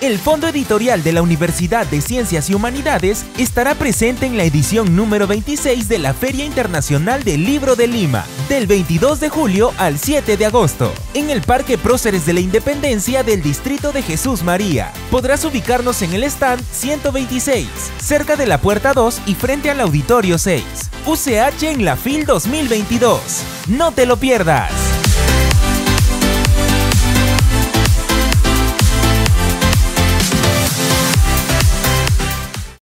El Fondo Editorial de la Universidad de Ciencias y Humanidades estará presente en la edición número 26 de la Feria Internacional del Libro de Lima, del 22 de julio al 7 de agosto, en el Parque Próceres de la Independencia del Distrito de Jesús María. Podrás ubicarnos en el stand 126, cerca de la Puerta 2 y frente al Auditorio 6. UCH en la FIL 2022. ¡No te lo pierdas!